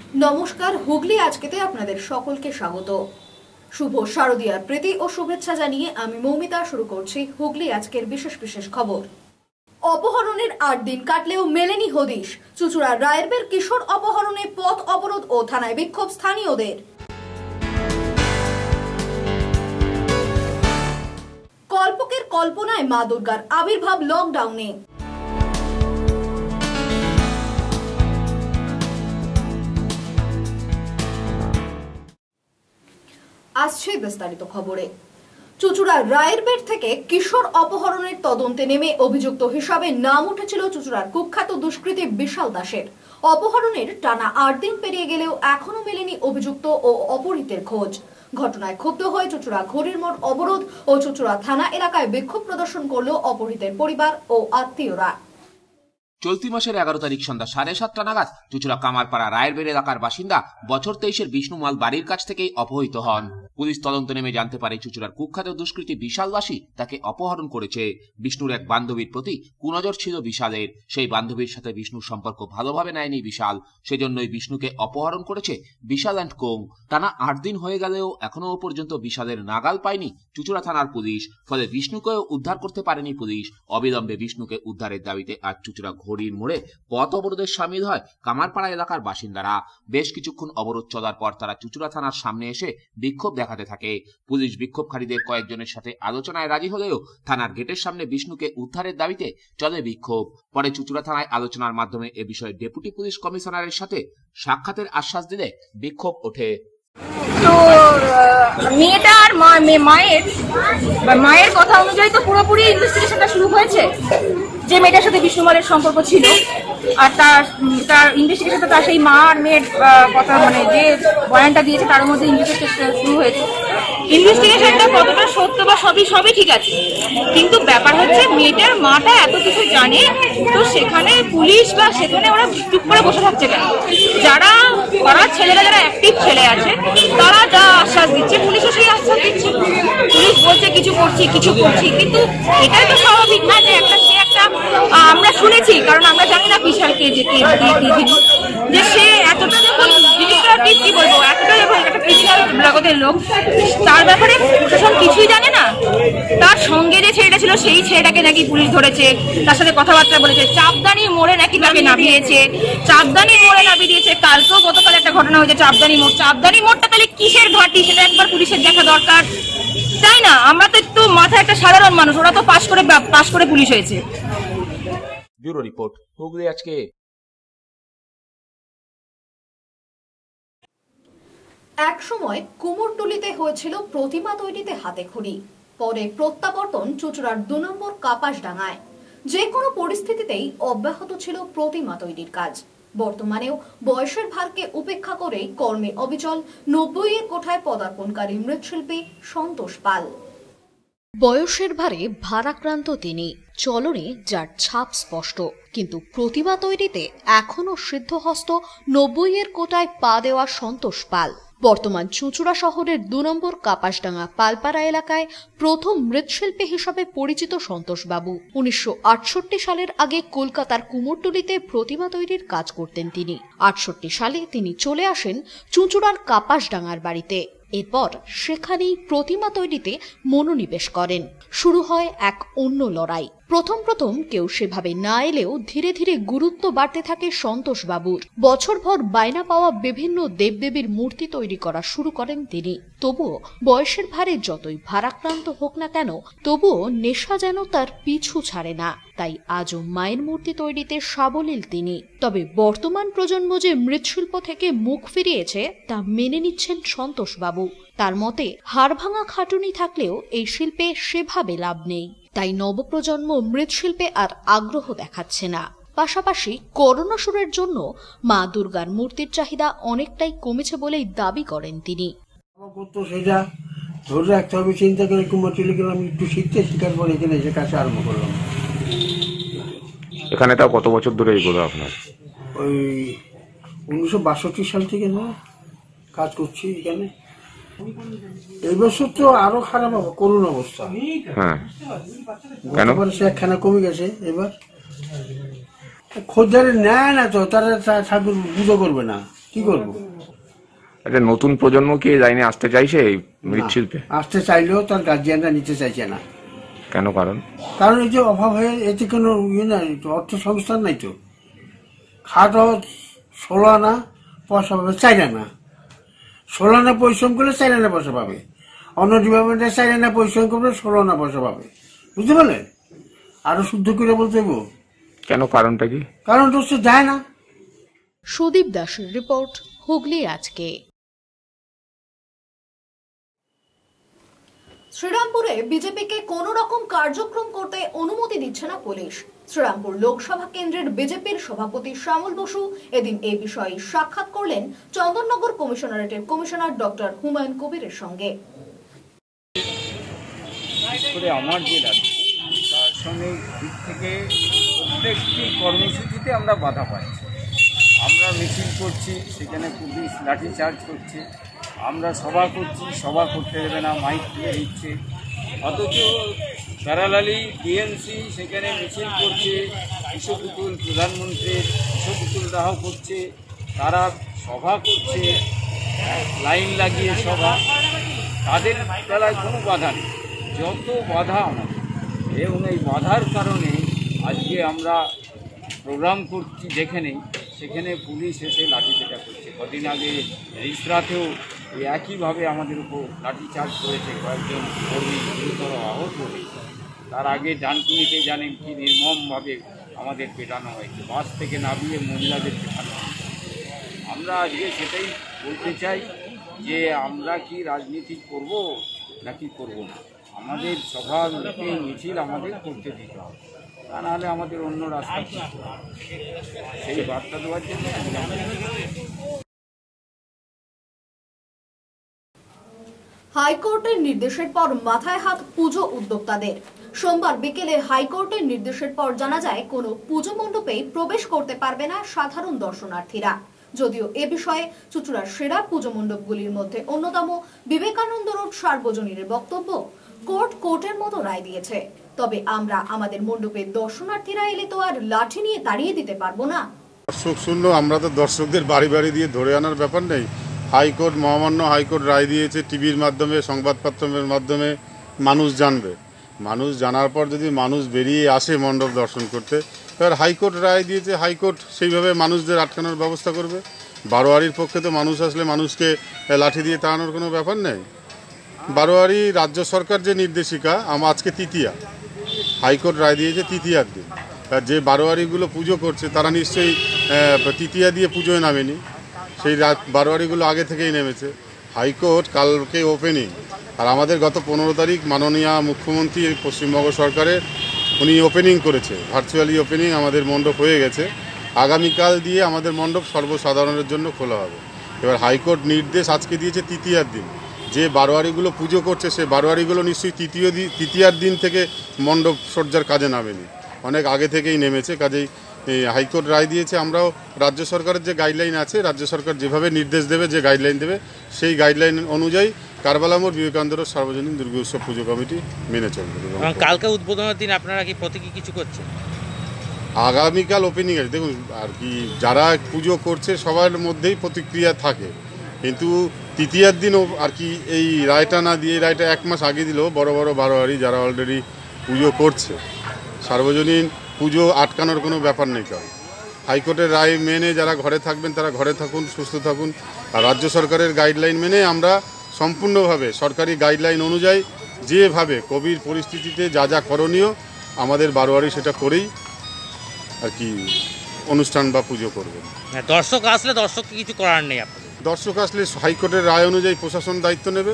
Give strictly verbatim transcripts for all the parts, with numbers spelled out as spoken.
নমস্কার, হুগলি আজকেতে আপনাদের সকলকে স্বাগত। শুভ শারদীয়ার প্রীতি ও শুভেচ্ছা জানিয়ে আমি মৌমিতা শুরু করছি হুগলি আজকের বিশেষ বিশেষ খবর। অপহরণের আট দিন কাটলেও মেলেনি হদিশ। চুঁচুড়ার রায়েরবের কিশোর অপহরণে পথ অবরোধ ও থানায় বিক্ষোভ স্থানীয়দের। কল্পকের কল্পনায় মা দুর্গার আবির্ভাব লকডাউনে। আসছে বিস্তারিত খবরে। চুঁচুড়ার রায়েরবের থেকে কিশোর অপহরণের তদন্তে নেমে অভিযুক্ত হিসাবে নাম উঠেছিল চুঁচুড়ার কুখ্যাত দুষ্কৃতী বিশাল দাসের। অপহরণের টানা আট দিন পেরিয়ে গেলেও এখনো মেলেনি অভিযুক্ত ও অপহৃতের খোঁজ। ঘটনায় ক্ষুব্ধ হয়ে চুঁচুড়া ঘড়ির মোড় অবরোধ ও চুঁচুড়া থানা এলাকায় বিক্ষোভ প্রদর্শন করল অপহৃতের পরিবার ও আত্মীয়রা। চলতি মাসের এগারো তারিখ সন্ধ্যা সাড়ে সাতটা নাগাদ চুঁচুড়া কামারপাড়া রায়েরবের এলাকার বাসিন্দা বছর তেইশের বিষ্ণুমাল বাড়ির কাছ থেকেই অপহৃত হন। পুলিশ তদন্ত নেমে জানতে পারে চুঁচুড়ার কুখ্যাত দুষ্কৃতী বিশাল দাসী তাকে অপহরণ করেছে। বিষ্ণুর এক বান্ধবীর প্রতি কুনজর ছিল বিশালের। সেই বান্ধবীর সাথে বিষ্ণুর সম্পর্ক ভালোভাবে নেয়নি বিশাল, সেজন্যই বিষ্ণুকে অপহরণ করেছে বিশাল অ্যান্ড কোং। টানা আট দিন হয়ে গেলেও এখনো পর্যন্ত বিশালের নাগাল পায়নি চুঁচুড়া থানার পুলিশ। ফলে বিষ্ণুকেও উদ্ধার করতে পারেনি পুলিশ। অবিলম্বে বিষ্ণুকে উদ্ধারের দাবিতে আজ চুঁচুড়া ঘড়ির মোড়ে পথ অবরোধের সামিল হয় কামারপাড়া এলাকার বাসিন্দারা। বেশ কিছুক্ষণ অবরোধ চলার পর তারা চুঁচুড়া থানার সামনে এসে বিক্ষোভ দেখাতে থাকে। পুলিশ বিক্ষোভকারীদের কয়েকজনের সাথে আলোচনায় রাজি হলেও থানার গেটের সামনে বিষ্ণুকে উদ্ধারের দাবিতে চলে বিক্ষোভ। পরে চুঁচুড়া থানায় আলোচনার মাধ্যমে এ বিষয়ে ডেপুটি পুলিশ কমিশনারের সাথে সাক্ষাতের আশ্বাস দিলে বিক্ষোভ ওঠে। তো মেয়েটা আর মায়ের মায়ের কথা অনুযায়ী তো পুরোপুরি ইনভেস্টিগেশনটা শুরু হয়েছে যে মেয়েটার সাথে বিষ্ণুমালের সম্পর্ক ছিল, আর তার তার ইনভেস্টিগেশনটা তার সেই মা আর মেয়ের কথা মানে যে বয়ানটা দিয়েছে তার মধ্যে ইনভেস্টিগেশন শুরু হয়েছে। ইনভেস্টিগেশনটা কতটা সত্য বা সবই সবই ঠিক আছে, কিন্তু ব্যাপার হচ্ছে মেয়েটার মাটা এত কিছু জানে, তো সেখানে পুলিশ বা সেখানে ওরা চুপ করে বসে থাকছে কেন? যারা ওরা ছেলেরা যারা অ্যাক্টিভ ছেলে আছে তারা যা আশ্বাস দিচ্ছে পুলিশও সেই আশ্বাস দিচ্ছে। পুলিশ বলছে কিছু করছি কিছু করছি, কিন্তু এটাই তো স্বাভাবিক না যে একটা সে একটা আমরা শুনেছি, কারণ আমরা জানি না বিশালকে যে যে সে এতটা যখন জিনিসটা কি বলবো এতটা যখন একটা ক্রিমিনাল জগতের লোক, তার ব্যাপারে প্রশাসন কিছুই জানে না। তার সঙ্গে যে ছেলেটা ছিল সেই ছেলেটাকে নাকি পুলিশ ধরেছে, তার সাথে কথাবার্তা বলেছে, চাপদানি মোড়ে নাকি তাকে নামিয়েছে, চাপদানি মোড়ে নামিয়ে দিয়েছে। কালকেও গতকাল একটা ঘটনা হয়েছে চাপদানি মোড়। চাপদানি মোড়টা তাহলে কিসের ঘাঁটি সেটা একবার পুলিশের দেখা দরকার, তাই না? আমরা তো একটু মাথায় একটা সাধারণ মানুষ, ওরা তো পাশ করে পাশ করে পুলিশ হয়েছে। ব্যুরো রিপোর্ট, হুগলি আজকে। এক সময় কুমোরটুলিতে হয়েছিল প্রতিমা তৈরিতে হাতে খড়ি, পরে প্রত্যাবর্তন চুঁচুড়ার দু নম্বর কাপাসডাঙ্গায়। যে কোনো পরিস্থিতিতেই অব্যাহত ছিল প্রতিমা তৈরির কাজ। বর্তমানেও বয়সের ভারকে উপেক্ষা করেই কর্মে অবিচল নব্বইয়ের কোঠায় পদার্পণকারী মৃৎশিল্পী সন্তোষ পাল। বয়সের ভারে ভারাক্রান্ত তিনি, চলনে যার ছাপ স্পষ্ট, কিন্তু প্রতিমা তৈরিতে এখনো সিদ্ধহস্ত নব্বইয়ের কোটায় পা দেওয়া সন্তোষ পাল বর্তমান চুঁচুড়া শহরের দু নম্বর কাপাসডাঙ্গা পালপাড়া এলাকায় প্রথম মৃৎশিল্পী হিসাবে পরিচিত সন্তোষ বাবু। উনিশশো আটষট্টি সালের আগে কলকাতার কুমোরটুলিতে প্রতিমা তৈরির কাজ করতেন তিনি। আটষট্টি সালে তিনি চলে আসেন চুঁচুড়ার কাপাসডাঙ্গার বাড়িতে। এরপর সেখানেই প্রতিমা তৈরিতে মনোনিবেশ করেন। শুরু হয় এক অন্য লড়াই। প্রথম প্রথম কেউ সেভাবে না এলেও ধীরে ধীরে গুরুত্ব বাড়তে থাকে সন্তোষ বাবুর। বছরভর বায়না পাওয়া বিভিন্ন দেবদেবীর মূর্তি তৈরি করা শুরু করেন তিনি। তবুও বয়সের ভারে যতই ভারাক্রান্ত হোক না কেন, তবুও নেশা যেন তার পিছু ছাড়ে না। তাই আজও মায়ের মূর্তি তৈরিতে সাবলীল তিনি। তবে বর্তমান প্রজন্ম যে মৃৎশিল্প থেকে মুখ ফিরিয়েছে তা মেনে নিচ্ছেন সন্তোষ বাবু। তার মতে হাড় ভাঙা খাটুনি থাকলেও এই শিল্পে সেভাবে লাভ নেই, তাই নবপ্রজন্ম মৃৎশিল্পে আর আগ্রহ দেখাচ্ছে না। পাশাপাশি করোনা সুরের জন্য মা দুর্গার মূর্তির চাহিদা অনেকটাই কমেছে বলেই দাবি করেন তিনি। সেটা ধরে রাখতে হবে, চিন্তা করে কুমোরটুলি গেলাম একটু শিখতে, শিখার পরে এখানে এসে কাজ আরম্ভ করলাম। এখানে তাও কত বছর ধরে এগুলো আপনার? ওই উনিশশো বাষট্টি সাল থেকে না কাজ করছি এখানে। এই বছর তো আরো খারাপ হবে, করুণ অবস্থা। হ্যাঁ, কেন? সে একখানা কমে গেছে। এবার খোঁজদারি নেয় না তো, তারা ঠাকুর পুজো করবে না। কি করবো? আচ্ছা, নতুন প্রজন্ম কি এই লাইনে আসতে চাইছে এই মৃৎশিল্পে? আসতে চাইলেও তার গার্জিয়ানরা নিতে চাইছে না। কেন? কারণ কারণ এই যে অভাব হয়ে এতে কোনো ইয়ে নাই, অর্থ সংস্থান নাই তো। খাট ষোলো আনা পয়সা পাবে চার আনা, ষোলো আনা পরিশ্রম করলে চার আনা পয়সা পাবে, অন্য ডিপার্টমেন্টে চার আনা পরিশ্রম করলে ষোলো আনা পয়সা পাবে। বুঝতে পারলেন? আরো শুদ্ধ করে বলতে হইব। কেন? কারণটা কি? কারণটা হচ্ছে দেয় না। সুদীপ দাসের রিপোর্ট, হুগলি আজকে। শ্রীরামপুরে বিজেপিকে কোন রকম কার্যক্রম করতে অনুমতি দিচ্ছে না পুলিশ। শ্রীরামপুর লোকসভা কেন্দ্রের বিজেপির সভাপতি শ্যামল বসু এদিন এই বিষয়ে সাক্ষাৎ করলেন চন্দননগর কমিশনারেটের কমিশনার ডক্টর হুমায়ুন কবিরের সঙ্গে। আমার যে রাজ্য তার সঙ্গে দিক থেকে প্রত্যেকটি কর্মসূচিতে আমরা বাধা পাচ্ছি। আমরা মিছিল করছি, সেখানে পুলিশ লাঠিচার্জ করছে। আমরা সভা করছি, সভা করতে দেবে না, মাইক তুলে দিচ্ছে। অথচ প্যারালালি ডিএমসি সেখানে মিছিল করছে, বিশ্বপুতুল প্রধানমন্ত্রীর বিশ্বপুতুল দাহ করছে, তারা সভা করছে, লাইন লাগিয়ে সভা। তাদের বেলায় কোনো বাধা নেই, যত বাধা আমাদের। এবং এই বাধার কারণে আজকে আমরা প্রোগ্রাম করছি যেখানে সেখানে পুলিশ এসে লাঠিপেটা করছে। কদিন আগে রিসরাতেও একইভাবে আমাদের উপর লাঠিচার্জ করেছে, কয়েকজন কর্মী গুরুতর আহত হয়েছে। তার আগে ডানকুনিতে জানেন কি নির্মমভাবে আমাদের পেটানো হয়েছে, বাস থেকে নামিয়ে মহিলাদের পেটানো হয়েছে। আমরা আজকে সেটাই বলতে চাই যে আমরা কি রাজনীতি করব নাকি করব না। আমাদের সভা মিছিল আমাদের করতে দিতে হবে, তা নাহলে আমাদের অন্য রাস্তা সেই বার্তা দেওয়ার জন্য। হাইকোর্টের নির্দেশের পর মাথায় হাত পুজো উদ্যোক্তাদের। সোমবার বিকেলে হাইকোর্টের নির্দেশের পর জানা যায় কোনো পুজো মণ্ডপে প্রবেশ করতে পারবে না সাধারণ দর্শনার্থীরা। যদিও এ বিষয়ে চুঁচুড়ার সেরা পুজো মণ্ডপগুলির মধ্যে অন্যতম বিবেকানন্দ রোড সার্বজনীনের বক্তব্য, কোর্ট কোর্টের মতো রায় দিয়েছে, তবে আমরা আমাদের মণ্ডপে দর্শনার্থীরা এলে তো আর লাঠি নিয়ে তাড়িয়ে দিতে পারবো না। দর্শক শূন্য, আমরা তো দর্শকদের বাড়ি বাড়ি দিয়ে ধরে আনার ব্যাপার নেই। হাইকোর্ট, মহামান্য হাইকোর্ট রায় দিয়েছে, টিভির মাধ্যমে সংবাদপত্রের মাধ্যমে মানুষ জানবে। মানুষ জানার পর যদি মানুষ বেরিয়ে আসে মণ্ডপ দর্শন করতে, এবার হাইকোর্ট রায় দিয়েছে, হাইকোর্ট সেইভাবে মানুষদের আটকানোর ব্যবস্থা করবে। বারোয়ারির পক্ষে তো মানুষ আসলে মানুষকে লাঠি দিয়ে তাড়ানোর কোনো ব্যাপার নেই। বারোয়ারি রাজ্য সরকার যে নির্দেশিকা, আমার আজকে তৃতীয়া, হাইকোর্ট রায় দিয়েছে তৃতীয়ার দিন। যে বারোয়ারিগুলো পুজো করছে তারা নিশ্চয়ই তৃতীয়া দিয়ে পুজোয় নামেনি, সেই বারোয়ারিগুলো আগে থেকেই নেমেছে। হাইকোর্ট কালকে ওপেনিং, আর আমাদের গত পনেরো তারিখ মাননীয় মুখ্যমন্ত্রী পশ্চিমবঙ্গ সরকারের উনি ওপেনিং করেছে, ভার্চুয়ালি ওপেনিং আমাদের মণ্ডপ হয়ে গেছে। আগামীকাল দিয়ে আমাদের মণ্ডপ সর্বসাধারণের জন্য খোলা হবে। এবার হাইকোর্ট নির্দেশ আজকে দিয়েছে তৃতীয়ার দিন। যে বারোয়ারিগুলো পুজো করছে সে বারোয়ারিগুলো নিশ্চয়ই তৃতীয় দিন তৃতীয়ার দিন থেকে মণ্ডপ সজ্জার কাজে নামেনি, অনেক আগে থেকেই নেমেছে। কাজেই হাইকোর্ট রায় দিয়েছে। আমরাও রাজ্য সরকারের যে গাইডলাইন আছে, রাজ্য সরকার যেভাবে নির্দেশ দেবে, যে গাইডলাইন দেবে, সেই গাইডলাইন অনুযায়ী কারবালামোড় বিবেকানন্দ রোড সার্বজনীন দুর্গোৎসব পুজো কমিটি মেনে চলবে। কালকে উদ্বোধনের দিন আপনারা কি প্রতীকী কিছু করছেন? আগামীকাল ওপেনিং আছে। দেখুন, আর কি যারা পুজো করছে সবার মধ্যেই প্রতিক্রিয়া থাকে, কিন্তু তৃতীয়ার দিনও আর কি এই রায়টা না দিয়ে, রায়টা এক মাস আগে দিলেও বড় বড় বারোয়ারি যারা অলরেডি পুজো করছে, সার্বজনীন পুজো আটকানোর কোনো ব্যাপার নেই। কারণ হাইকোর্টের রায় মেনে যারা ঘরে থাকবেন তারা ঘরে থাকুন, সুস্থ থাকুন। আর রাজ্য সরকারের গাইডলাইন মেনে আমরা সম্পূর্ণভাবে সরকারি গাইডলাইন অনুযায়ী যেভাবে কোভিড পরিস্থিতিতে যা যা করণীয় আমাদের বারোয়ারি সেটা করেই আর কি অনুষ্ঠান বা পুজো করবেন। দর্শক আসলে দর্শককে কিছু করার নেই আপনাদের? দর্শক আসলে হাইকোর্টের রায় অনুযায়ী প্রশাসন দায়িত্ব নেবে।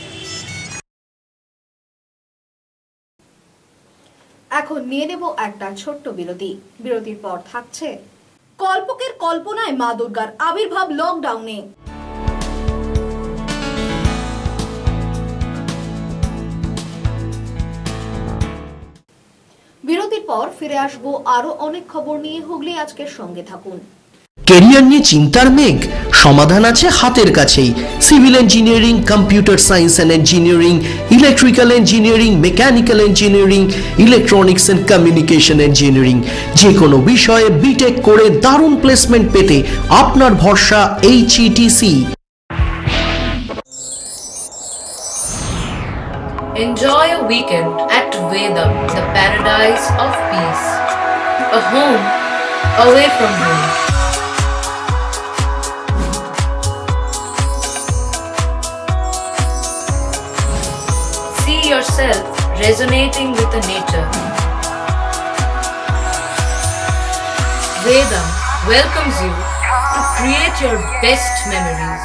এখন নিয়ে নেব একটা ছোট্ট বিরতি। বিরতির পর থাকছে কল্পকের কল্পনায় মা দুর্গার আবির্ভাব লকডাউনে। বিরতির পর ফিরে আসবো আরো অনেক খবর নিয়ে। হুগলি আজকের সঙ্গে থাকুন। কেরিয়ার নিয়ে চিন্তার মেঘ? সমাধান আছে হাতের কাছেই। Civil engineering, computer science and engineering, electrical engineering, mechanical engineering, electronics and communication engineering, যে কোনো বিষয়ে বিটেক করে দারুণ প্লেসমেন্ট পেতে আপনার ভরসা এইচইটিসি। Enjoy a weekend at Vedam, the paradise of peace. A home away from home. See yourself resonating with the nature. Vedam welcomes you to create your best memories.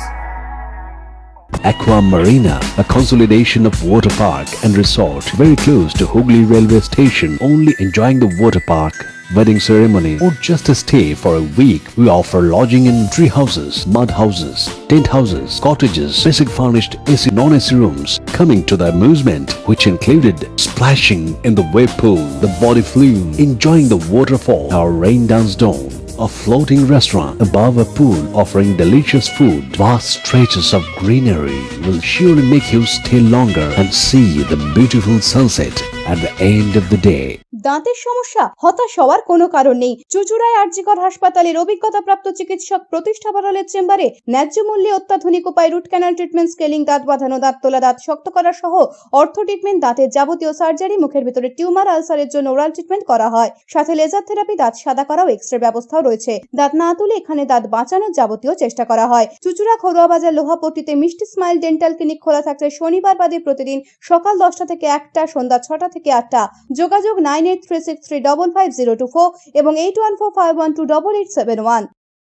Aqua Marina, a consolidation of water park and resort very close to Hooghly railway station. Only enjoying the water park, wedding ceremony or just a stay for a week. We offer lodging in tree houses, mud houses, tent houses, cottages, basic furnished A C non-A C rooms. Coming to the amusement which included splashing in the wave pool, the body flume, enjoying the waterfall, our rain dance dome, a floating restaurant above a pool offering delicious food. Vast stretches of greenery will surely make you stay longer and see the beautiful sunset at the end of the day. দাঁতের সমস্যা? হতাশ হওয়ার কোনো কারণ নেই। চুঁচুড়ায় আরজিকর হাসপাতালের অভিজ্ঞতাপ্রাপ্ত চিকিৎসক প্রতিষ্ঠা বাড়ালের চেম্বারে ন্যায্য মূল্যে অত্যাধুনিক উপায় রুট ক্যানাল ট্রিটমেন্ট, স্কেলিং, দাঁত বাঁধানো, দাঁত তোলা, দাঁত শক্ত করা সহ অর্থো ট্রিটমেন্ট, দাঁতের যাবতীয় সার্জারি, মুখের ভিতরে টিউমার, আলসারের জন্য ওরাল ট্রিটমেন্ট করা হয়। সাথে লেজার থেরাপি, দাঁত সাদা করাও এক্সরে ব্যবস্থাও রয়েছে। দাঁত না তুলে এখানে দাঁত বাঁচানোর যাবতীয় চেষ্টা করা হয়। চুঁচুড়া ঘরোয়া বাজার লোহাপট্টিতে মিষ্টি স্মাইল ডেন্টাল ক্লিনিক খোলা থাকছে শনিবার বাদে প্রতিদিন সকাল দশটা থেকে একটা, সন্ধ্যা ছটা থেকে আটটা। যোগাযোগ nine eight three six three double five zero two four এবং eight one four five one two double eight seven one.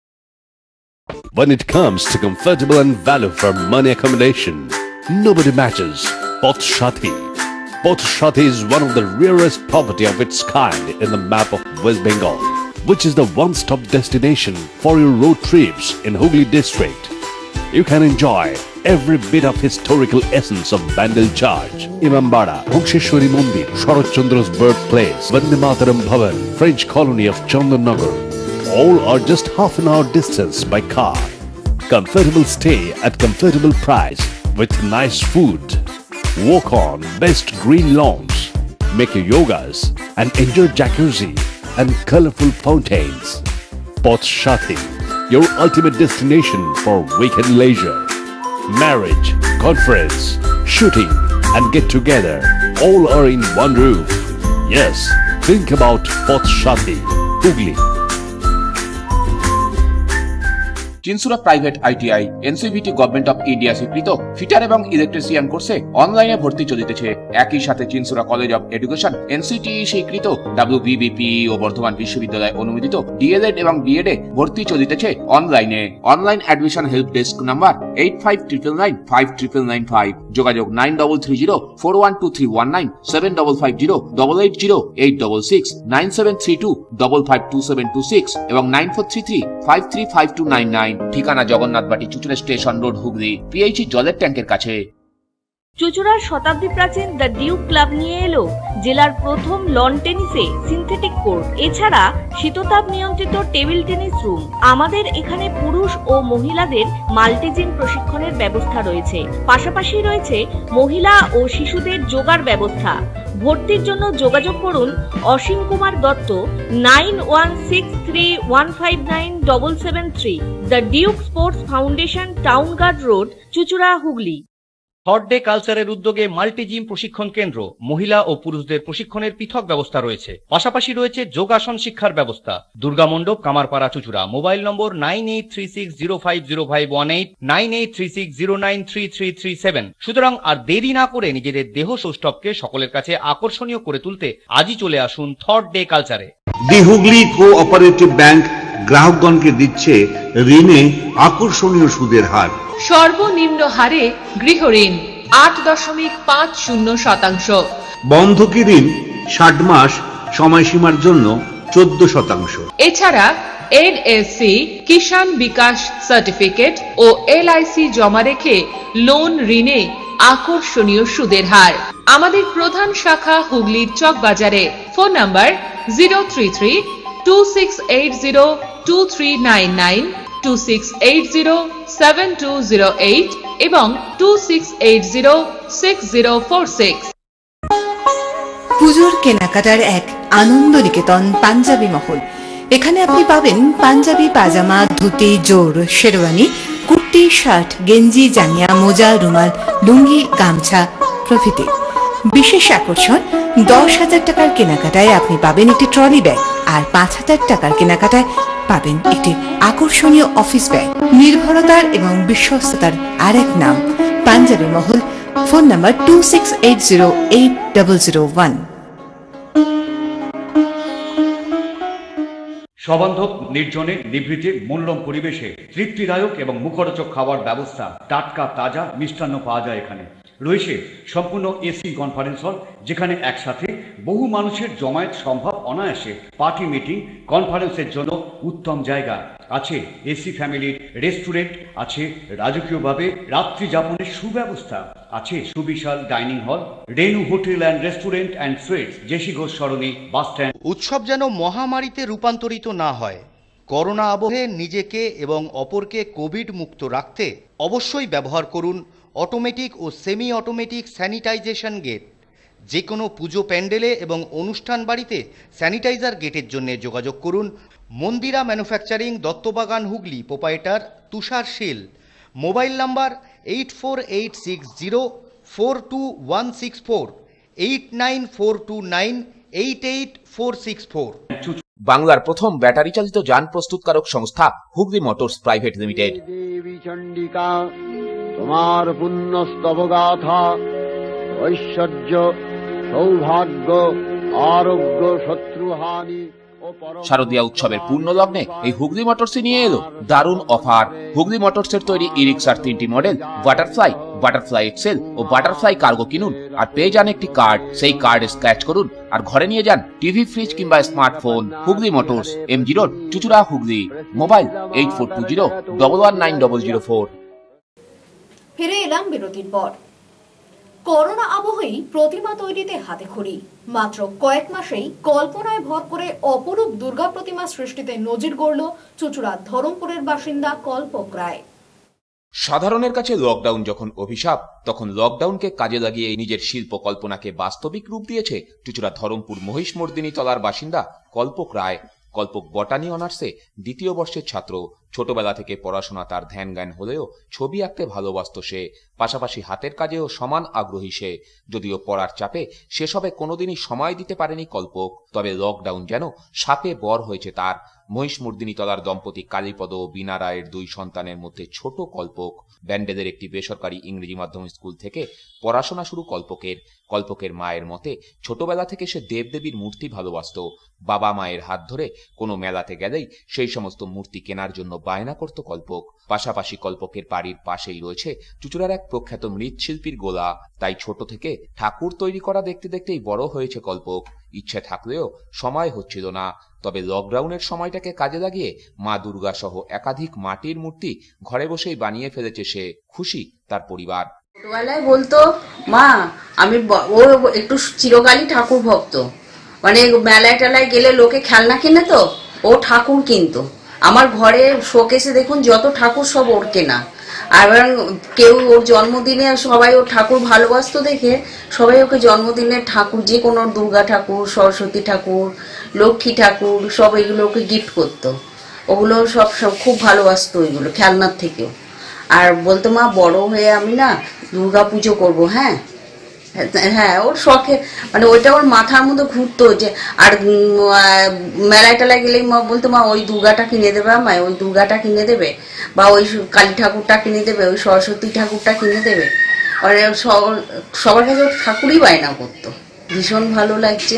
When it comes to comfortable and value for money accommodation, nobody matches Poth Shati. Poth Shati is one of the rarest property of its kind in the map of West Bengal, which is the one-stop destination for your road trips in Hooghly district. You can enjoy every bit of historical essence of Bandel Church, Imambara, Bhongsheshwari Mandir, Sharat Chandra's birthplace, Vande Mataram Bhavan, French colony of Chandannagar. All are just half an hour distance by car. Comfortable stay at comfortable price with nice food. Walk on best green lawns, make your yogas and enjoy jacuzzi and colorful fountains. Poth Shati, your ultimate destination for weekend leisure. Marriage, conference, shooting and get together all are in one roof. Yes, think about Poth Shati, Hooghly. Chinsurah private ITI NCVT government of India স্বীকৃত fitter এবং electrician কোর্সে অনলাইনে ভর্তি চলিতেছে। একই সাথে Chinsurah college of education NCTE স্বীকৃত WBBP ও বর্ধমান বিশ্ববিদ্যালয় অনুমোদিত ডিএলএড এবং বিএডে ভর্তি চলিতেছে অনলাইনে। Online admission help desk number eight five triple nine five triple nine five. যোগাযোগ nine double three zero four one two three one nine seven double five zero double eight zero eight double six nine seven three two double five two seven two six এবং nine four three three five three five two nine nine. ঠিকানা জগন্নাথবাটি, চুঁচুড়া station road, Hooghly, PHE জলের ট্যাঙ্কের কাছে। চুঁচুড়ার শতাব্দী প্রাচীন the Duke club নিয়ে এলো জেলার প্রথম লন টেনিসে সিনথেটিক কোর্ট, এছাড়া শীততাপ নিয়ন্ত্রিত টেবিল টেনিস রুম। আমাদের এখানে পুরুষ ও মহিলাদের মাল্টিজিম প্রশিক্ষণের ব্যবস্থা রয়েছে, পাশাপাশি রয়েছে মহিলা ও শিশুদের যোগার ব্যবস্থা। ভর্তির জন্য যোগাযোগ করুন Asim Kumar Dutta nine one six three one five nine double seven three. The Duke sports foundation, town guard road, চুঁচুড়া, হুগলি। থর্ড ডে কালচারের উদ্যোগে মাল্টি জিম প্রশিক্ষণ কেন্দ্র, মহিলা ও পুরুষদের প্রশিক্ষণের পৃথক ব্যবস্থা রয়েছে, পাশাপাশি রয়েছে যোগাসন শিক্ষার ব্যবস্থা। দুর্গা মণ্ডপ, কামারপাড়া, চুঁচুড়া। Mobile number nine eight three six zero five zero five one eight, nine eight three six zero nine three three three seven. সুতরাং আর দেরি না করে নিজেদের দেহ সৌষ্ঠবকে সকলের কাছে আকর্ষণীয় করে তুলতে আজই চলে আসুন থার্ড ডে কালচারে। দি হুগলি কোঅপারেটিভ ব্যাংক গ্রাহকগণকে দিচ্ছে ঋণে আকর্ষণীয় সুদের হার। সর্বনিম্ন হারে গৃহ ঋণ আট দশমিক পাঁচ শূন্য শতাংশ। বন্ধকি ঋণ ষাট মাস সময়সীমার জন্য চোদ্দ শতাংশ। এছাড়া এনএসসি, কিষাণ বিকাশ সার্টিফিকেট ও এলআইসি জমা রেখে লোন ঋণে আকর্ষণীয় সুদের হার। আমাদের প্রধান শাখা হুগলির চক বাজারে। Phone number zero three three two six eight zero two three nine nine, two six eight zero seven two zero eight এবং two six eight zero six zero four six. পুজোর কেনাকাটার এক আনন্দ নিকেতন পাঞ্জাবি মহল। এখানে আপনি পাবেন পাঞ্জাবি, পাজামা, ধুতি, জোর, শেরওয়ানি, কুর্তি, শার্ট, গেঞ্জি, জাঙ্গিয়া, মোজা, রুমাল, লুঙ্গি, গামছা প্রভৃতি। বিশেষ আকর্ষণ, দশ হাজার টাকার কেনাকাটায় আপনি পাবেন একটি ট্রলি ব্যাগ, আর পাঁচ হাজার টাকার কেনাকাটায় পাবেন একটি আকর্ষণীয় অফিস ব্যাগ। নির্ভরতার এবং বিশ্বস্ততার আর এক নাম Punjabi Mahal. Phone number two six eight zero eight double zero one. সবান্ধব, নির্জনে, নিভৃতে, মূল্যম পরিবেশে তৃপ্তিদায়ক এবং মুখরোচক খাবার ব্যবস্থা, টাটকা তাজা মিষ্টান্ন পাওয়া যায় এখানে। রয়েছে সম্পূর্ণ এসি কনফারেন্স হল, যেখানে একসাথে বহু মানুষের জমায়েত সম্ভব অনায়াসে। পার্টি, মিটিং, কনফারেন্সের জন্য উত্তম জায়গা। আছে এসি ফ্যামিলির রেস্টুরেন্ট, আছে রাজকীয়ভাবে রাত্রি যাপনের সুব্যবস্থা, আছে সুবিশাল dining hall, Renu hotel and restaurant and sweets, JC Ghosh Sarani bus stand. উৎসব যেন মহামারীতে রূপান্তরিত না হয়, করোনা আবহে নিজেকে এবং অপরকে কোভিড মুক্ত রাখতে অবশ্যই ব্যবহার করুন অটোমেটিক ও সেমি অটোমেটিক স্যানিটাইজেশন গেট। যে কোনো পুজো প্যান্ডেলে এবং অনুষ্ঠান বাড়িতে স্যানিটাইজার গেটের জন্য যোগাযোগ করুন Mandira manufacturing, Duttabagan, Hooghly. Proprietor Tushar Sil. Mobile number eight four eight six zero four two one six four, eight nine four two nine eight eight four six four. বাংলার প্রথম ব্যাটারি চালিত যান প্রস্তুতকারক সংস্থা Hooghly motors private limited. Debi Chandika তোমার পুণ্য স্তবগাথা, ঐশ্বর্য, সৌভাগ্য, আরোগ্য, শত্রুহানি। শারদীয়া উৎসবের পূর্ণ লগ্নে এই হুগলি মোটরসই নিয়ে এলো দারুণ অফার। হুগলি মোটরসের তৈরি ই রিক্সার তিনটি মডেল বাটারফ্লাই, বাটারফ্লাই এক্সেল ও বাটারফ্লাই কার্গো কিনুন আর পেয়ে যান একটি কার্ড। সেই কার্ড স্ক্র্যাচ করুন আর ঘরে নিয়ে যান টিভি, ফ্রিজ কিংবা smartphone. Hooghly motors, M G road, চুচুড়া, Hooghly. Mobile eight four two zero double one nine double zero four. ফিরে এলাম বিরতির পর। করোনা আবহেই প্রতিমা তৈরিতে হাতেখড়ি। মাত্র কয়েক মাসেই কল্পনায় ভর করে অপরূপ দুর্গা প্রতিমা সৃষ্টিতে নজির গড়ল চুচুড়া ধরমপুরের বাসিন্দা কল্পক রায়। সাধারণের কাছে লকডাউন যখন অভিশাপ, তখন লকডাউনকে কাজে লাগিয়ে নিজের শিল্প কল্পনাকে বাস্তবিক রূপ দিয়েছে চুচুড়া ধরমপুর মহিষমর্দিনী তলার বাসিন্দা কল্পক রায়। কল্পক বটানি অনার্সে দ্বিতীয় বর্ষের ছাত্র। ছোটবেলা থেকে পড়াশোনা তার ধ্যান জ্ঞান হলেও ছবি আঁকতে ভালোবাসত সে। পাশাপাশি হাতের কাজেও সমান আগ্রহী সে। যদিও পড়ার চাপে সেসবে কোনোদিনই সময় দিতে পারেনি কল্পক। তবে লকডাউন যেন সাপে বর হয়েছে তার। মহিষমর্দিনী তলার দম্পতি কালীপদ ও বীণা রায়ের দুই সন্তানের মধ্যে ছোট কল্পক। ব্যান্ডেলের একটি বেসরকারি ইংরেজি মাধ্যম স্কুল থেকে পড়াশোনা শুরু কল্পকের। কল্পকের মায়ের মতে ছোটবেলা থেকে সে দেবদেবীর মূর্তি ভালোবাসত। বাবা মায়ের হাত ধরে কোনো মেলাতে গেলেই সেই সমস্ত মূর্তি কেনার জন্য বায়না করত কল্পক। পাশাপাশি কল্পকের বাড়ির পাশেই রয়েছে চুচুড়ার এক প্রখ্যাত মৃৎশিল্পীর গোলা। তাই ছোট থেকে ঠাকুর তৈরি করা দেখতে দেখতেই বড় হয়েছে কল্পক। ইচ্ছে থাকলেও সময় হচ্ছিল না। তবে লকডাউনের সময়টাকে কাজে লাগিয়ে মা দুর্গা সহ একাধিক মাটির মূর্তি ঘরে বসেই বানিয়ে ফেলেছে সে। খুশি তার পরিবার। ছোটবেলায় বলতো মা আমি ও একটু চিরকালই ঠাকুর ভক্ত, মানে মেলায় টেলায় গেলে লোকে খেলনা কিনে তো ও ঠাকুর কিনতো। আমার ঘরে শোকেসে দেখুন যত ঠাকুর সব ওর কেনা। আর কেউ ওর জন্মদিনে সবাই ওর ঠাকুর ভালোবাসতো দেখে সবাই ওকে জন্মদিনে ঠাকুর, যে কোনো দুর্গা ঠাকুর, সরস্বতী ঠাকুর, লক্ষ্মী ঠাকুর সব এগুলো ওকে গিফট করতো। ওগুলো সব সব খুব ভালোবাসতো ওইগুলো খেলনার থেকেও। আর বলতো মা বড় হয়ে আমি না দুর্গা পুজো করবো। হ্যাঁ হ্যাঁ ওর শখে, মানে ওইটা ওর মাথার মধ্যে ঘুরতো যে। আর মেলায় টেলায় গেলেই মা বলতো মা ওই দুর্গাটা কিনে দেবে, আমায় ওই দুর্গাটা কিনে দেবে, বা ওই কালী ঠাকুরটা কিনে দেবে, ওই সরস্বতী ঠাকুরটা কিনে দেবে। মানে সবার কাছে ঠাকুরই বায়না করতো। ভীষণ ভালো লাগছে।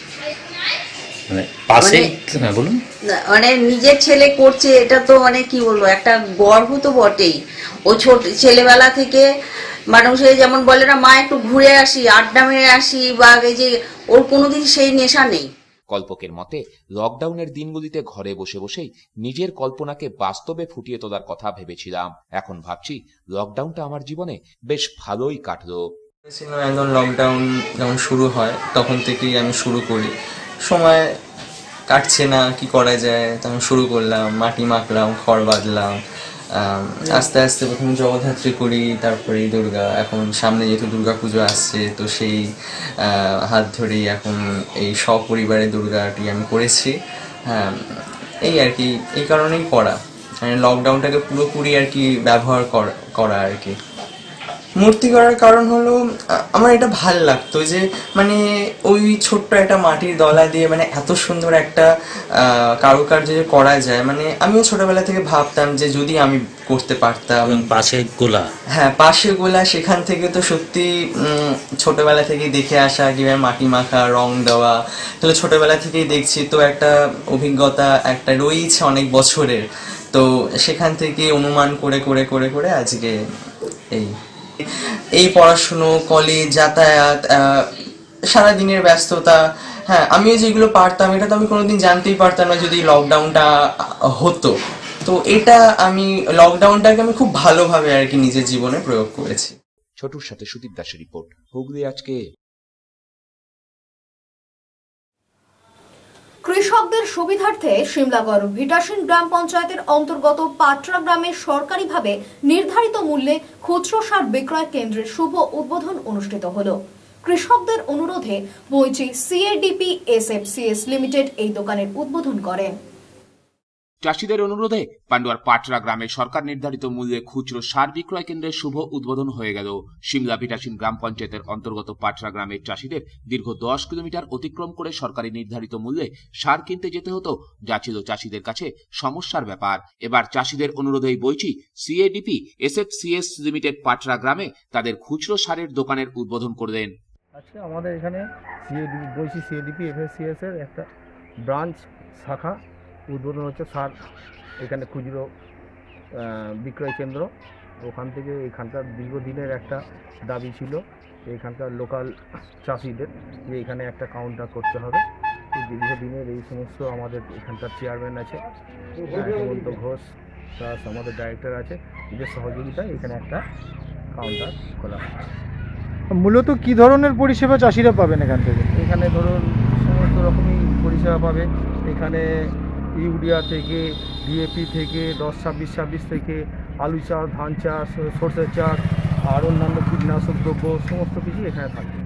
মানে নিজের ছেলে করছে এটা তো মানে কি বলবো, একটা গর্ব তো বটেই। ও ছোট ছেলেবেলা থেকে মানুষে যেমন বলে না মা একটু ঘুরে আসি, আড্ডা মেরে আসি, বা এই যে ওর কোনোদিন সেই নেশা নেই। কল্পকের মতে লকডাউনের দিনগুলিতে ঘরে বসে বসেই নিজের কল্পনাকে বাস্তবে ফুটিয়ে তোলার কথা ভেবেছিলাম। এখন ভাবছি লকডাউনটা আমার জীবনে বেশ ভালোই কাটলো। একদম লকডাউন যখন শুরু হয় তখন থেকেই আমি শুরু করি। সময় কাটছে না, কি করা যায়। তো আমি শুরু করলাম, মাটি মাখলাম, খড় বাঁধলাম, আস্তে আস্তে প্রথমে জগদ্ধাত্রী করি, তারপরে দুর্গা। এখন সামনে যেহেতু দুর্গা পুজো আসছে, তো সেই হাত ধরেই এখন এই সপরিবারে দুর্গাটি আমি করেছি। হ্যাঁ, এই আর কি, এই কারণেই করা, মানে লকডাউনটাকে পুরোপুরি আর কি ব্যবহার করা আর কি। মূর্তি করার কারণ হলো আমার এটা ভাল লাগতো যে মানে ওই ছোট্ট একটা মাটির দলা দিয়ে মানে এত সুন্দর একটা কারুকার্য যে করা যায়, মানে আমিও ছোটবেলা থেকে ভাবতাম যে যদি আমি করতে পারতাম। পাশে গোলা, হ্যাঁ পাশে গোলা, সেখান থেকে তো সত্যি ছোটবেলা থেকেই দেখে আসা কিভাবে মাটি মাখা, রং দেওয়া, তাহলে ছোটবেলা থেকেই দেখছি, তো একটা অভিজ্ঞতা একটা রয়েছে অনেক বছরের। তো সেখান থেকে অনুমান করে করে করে করে আজকে এই এই পড়াশুনো, কলেজ, যাতায়াত, সারাদিনের ব্যস্ততা। হ্যাঁ, আমিও যেগুলো পারতাম এটা তো আমি কোনোদিন জানতেই পারতাম না যদি লকডাউনটা হতো। তো এটা আমি লকডাউনটাকে আমি খুব ভালোভাবে আর কি নিজের জীবনে প্রয়োগ করেছি। ছোটুর সাথে সুদীপ দাসের রিপোর্ট, হুগলি আজকে। কৃষকদের সুবিধার্থে শিমলাগড় ভিটাসিন গ্রাম পঞ্চায়েতের অন্তর্গত পাটরা গ্রামে সরকারিভাবে নির্ধারিত মূল্যে খুচরো সার বিক্রয় কেন্দ্রের শুভ উদ্বোধন অনুষ্ঠিত হল। কৃষকদের অনুরোধে বইচি সিএডিপি এসএফসিএস লিমিটেড এই দোকানের উদ্বোধন করেন। চাষিদের অনুরোধে পান্ডুয়ার পাটরা গ্রামে সরকার নির্ধারিত মূল্যে খুচরো সার বিক্রয় কেন্দ্রের শুভ উদ্বোধন হয়ে গেল। সিমলা ভিটাসিন গ্রাম পঞ্চায়েতের অন্তর্গত পাটরা গ্রামের চাষিদের দীর্ঘ দশ কিলোমিটার অতিক্রম করে সরকারি নির্ধারিত মূল্যে সার কিনতে যেতে হতো, যা ছিল চাষিদের কাছে সমস্যার ব্যাপার। এবার চাষিদের অনুরোধেই বইচি সিএডিপি এসএফসিএস লিমিটেড পাটরা গ্রামে তাদের খুচরো সারের দোকানের উদ্বোধন করলেন। আজকে আমাদের এখানে সিএডিপি বইচি সিএডিপি এফএসসিএস এর একটা ব্রাঞ্চ শাখা উদ্বোধন হচ্ছে। সার এখানে খুচরো বিক্রয় কেন্দ্র, ওখান থেকে এখানকার দীর্ঘদিনের একটা দাবি ছিল এখানকার লোকাল চাষিদের যে এখানে একটা কাউন্টার করতে হবে। এই দীর্ঘদিনের এই সমস্ত আমাদের এখানকার চেয়ারম্যান আছে হেমন্ত ঘোষ, প্লাস আমাদের ডাইরেক্টর আছে, এদের সহযোগিতায় এখানে একটা কাউন্টার খোলা হয়। মূলত কি ধরনের পরিষেবা চাষিরা পাবেন এখান থেকে? এখানে ধরুন সমস্ত রকমই পরিষেবা পাবে। এখানে ইউরিয়া থেকে, ডিএপি থেকে, দশ ছাব্বিশ ছাব্বিশ থেকে, আলু চাষ, ধান চাষ, সরষের চাষ আর অন্যান্য কীটনাশক দ্রব্য সমস্ত কিছুই এখানে থাকবে।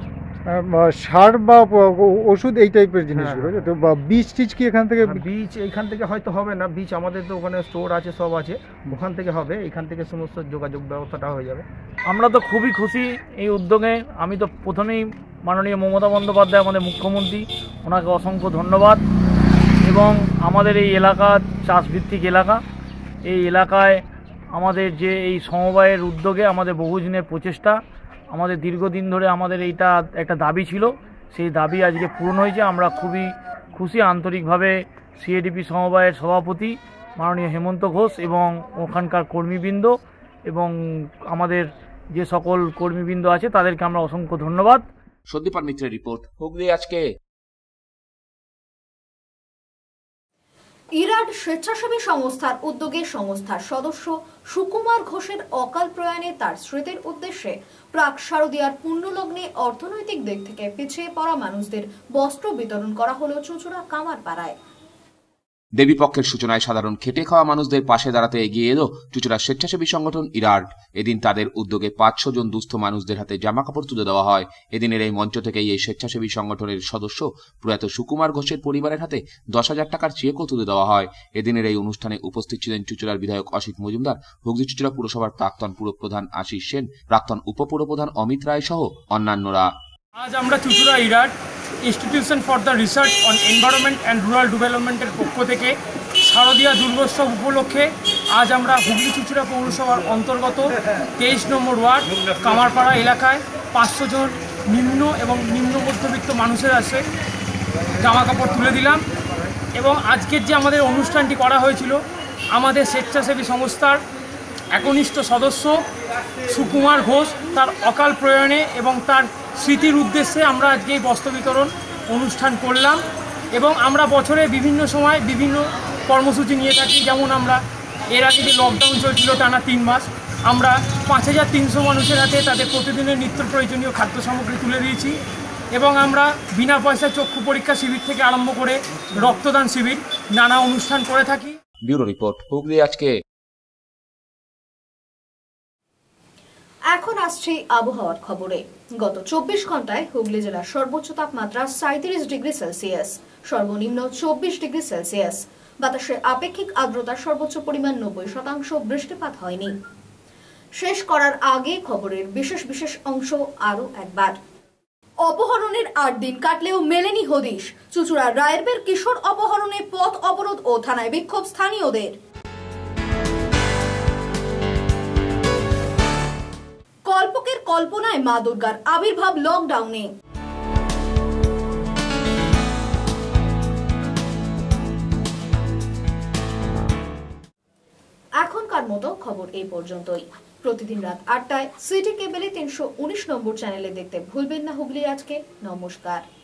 সার বা ওষুধ এই টাইপের জিনিসগুলো, তো বীজ টিজ কি এখান থেকে? বীজ এইখান থেকে হয়তো হবে না, বীজ আমাদের তো ওখানে স্টোর আছে, সব আছে, ওখান থেকে হবে। এখান থেকে সমস্ত যোগাযোগ ব্যবস্থাটা হয়ে যাবে। আমরা তো খুবই খুশি এই উদ্যোগে। আমি তো প্রথমেই মাননীয় মমতা বন্দ্যোপাধ্যায় আমাদের মুখ্যমন্ত্রী, ওনাকে অসংখ্য ধন্যবাদ। এবং আমাদের এই এলাকা চাষভিত্তিক এলাকা, এই এলাকায় আমাদের যে এই সমবায়ের উদ্যোগে আমাদের বহুদিনের প্রচেষ্টা, আমাদের দীর্ঘদিন ধরে আমাদের এইটা একটা দাবি ছিল, সেই দাবি আজকে পূরণ হয়েছে। আমরা খুবই খুশি। আন্তরিকভাবে সিএডিপি সমবায়ের সভাপতি মাননীয় হেমন্ত ঘোষ এবং ওখানকার কর্মীবৃন্দ এবং আমাদের যে সকল কর্মীবৃন্দ আছে তাদেরকে আমরা অসংখ্য ধন্যবাদ। সন্দীপ মিত্রের রিপোর্ট, হুগলি আজকে। ইরাড স্বেচ্ছাসেবী সংস্থার উদ্যোগে সংস্থার সদস্য সুকুমার ঘোষের অকাল প্রয়াণে তার স্মৃতির উদ্দেশ্যে প্রাক শারদীয়ার পুণ্যলগ্নে অর্থনৈতিক দিক থেকে পিছিয়ে পড়া মানুষদের বস্ত্র বিতরণ করা হলো চুঁচুড়া কামারপাড়ায়। দেবীপক্ষের সূচনায় সাধারণ খেটে খাওয়া মানুষদের পাশে দাঁড়াতে এগিয়ে এলো চুঁচুড়ার স্বেচ্ছাসেবী সংগঠন ইরাড। এদিন তাদের উদ্যোগে পাঁচশো জন দুস্থ মানুষদের হাতে জামা কাপড় তুলে দেওয়া হয়। এদিনের এই মঞ্চ থেকেই এই স্বেচ্ছাসেবী সংগঠনের সদস্য প্রয়াত সুকুমার ঘোষের পরিবারের হাতে দশ হাজার টাকার চেকও তুলে দেওয়া হয়। এদিনের এই অনুষ্ঠানে উপস্থিত ছিলেন চুঁচুড়ার বিধায়ক অসিত মজুমদার, হুগলি চুঁচুড়া পুরসভার প্রাক্তন পুরপ্রধান আশিস সেন, প্রাক্তন উপপুরপ্রধান অমিত রায় সহ অন্যান্যরা। আজ আমরা চুঁচুড়া IRAD institution for the research on environment and rural ডেভেলপমেন্টের পক্ষ থেকে শারদীয়া দুর্গোৎসব উপলক্ষে আজ আমরা হুগলি চুঁচুড়া পৌরসভার অন্তর্গত তেইশ নম্বর ওয়ার্ড কামারপাড়া এলাকায় পাঁচশো জন নিম্ন এবং নিম্ন মধ্যবিত্ত মানুষের কাছে জামা কাপড় তুলে দিলাম। এবং আজকের যে আমাদের অনুষ্ঠানটি করা হয়েছিল, আমাদের স্বেচ্ছাসেবী সংস্থার একনিষ্ঠ সদস্য সুকুমার ঘোষ তার অকাল প্রয়াণে এবং তার স্মৃতির উদ্দেশ্যে আমরা আজকে এই বস্ত্র বিতরণ অনুষ্ঠান করলাম। এবং আমরা বছরে বিভিন্ন সময় বিভিন্ন কর্মসূচি নিয়ে থাকি। যেমন আমরা এর আগে যে লকডাউন চলছিল টানা তিন মাস, আমরা পাঁচ হাজার তিনশো মানুষের হাতে তাদের প্রতিদিনের নিত্য প্রয়োজনীয় খাদ্য সামগ্রী তুলে দিয়েছি। এবং আমরা বিনা পয়সায় চক্ষু পরীক্ষা শিবির থেকে আরম্ভ করে রক্তদান শিবির নানা অনুষ্ঠান করে থাকি। ব্যুরো রিপোর্ট, হুগলি আজকে। এখন আসছে আবহাওয়ার খবরে। গত চব্বিশ ঘন্টায় হুগলি জেলার সর্বোচ্চ তাপমাত্রা সাঁইত্রিশ ডিগ্রি সেলসিয়াস, সর্বনিম্ন চব্বিশ ডিগ্রি সেলসিয়াস। বাতাসের আপেক্ষিক আর্দ্রতার সর্বোচ্চ পরিমাণ নব্বই শতাংশ। বৃষ্টিপাত হয়নি। শেষ করার আগে খবরের বিশেষ বিশেষ অংশ আরো একবার। অপহরণের আট দিন কাটলেও মেলেনি হদিশ। চুঁচুড়ার রায়েরবের কিশোর অপহরণে পথ অবরোধ ও থানায় বিক্ষোভ স্থানীয়দের। কল্পকের কল্পনায় মা দুর্গার আবির্ভাব লকডাউনে। এখনকার মতো খবর এই পর্যন্তই। প্রতিদিন রাত আটটায় সিটি কেবলে তিনশো উনিশ নম্বর চ্যানেলে দেখতে ভুলবেন না হুগলি আজকে। নমস্কার।